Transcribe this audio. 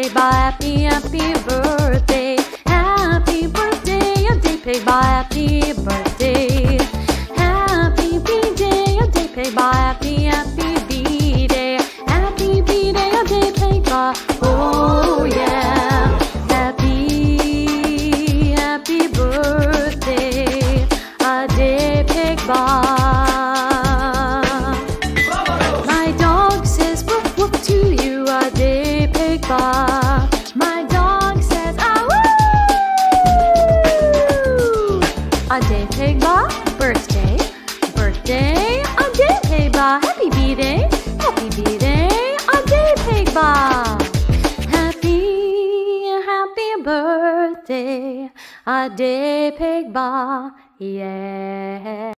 Adepegba, happy, happy birthday. Happy birthday, Adepegba, happy birthday. Happy B-day, Adepegba, happy, happy B-day. Happy B-day, Adepegba, oh yeah. Happy, happy birthday, Adepegba. My dog says, "Awoo!" Adepegba, birthday, birthday, Adepegba, happy B-day, Adepegba. Happy, happy birthday, Adepegba, yeah.